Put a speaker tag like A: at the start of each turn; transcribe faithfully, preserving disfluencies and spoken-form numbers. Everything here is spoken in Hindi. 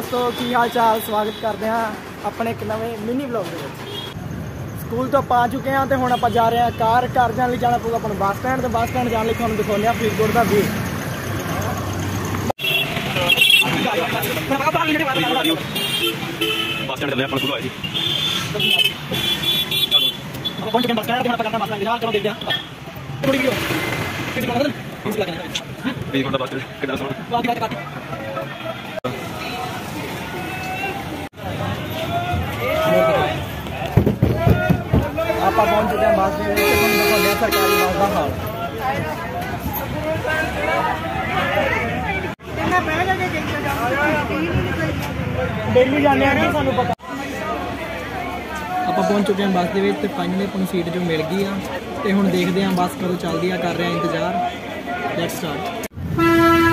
A: दोस्तों की हाल चाल, स्वागत करते हैं अपने एक नवे मिनी व्लॉग ਦੇ ਵਿੱਚ। स्कूल तो पा चुके हैं तो हम आप जा रहे हैं कार घर जाने जाना पऊगा अपन बस स्टैंड। तो बस स्टैंड जाने तुहानू दिखाने हैं फरीदकोट का व्यू। आप पहुंच चुके हैं बस में, सरकारी बस का हाल। डेली जाने सानू पता। आप पहुंच चुके हैं बस के, फाइनली अपन सीट जो मिल गई है। तो हम देखते हैं बस कदों चलती है, कर रहे हैं इंतजार। Let's start.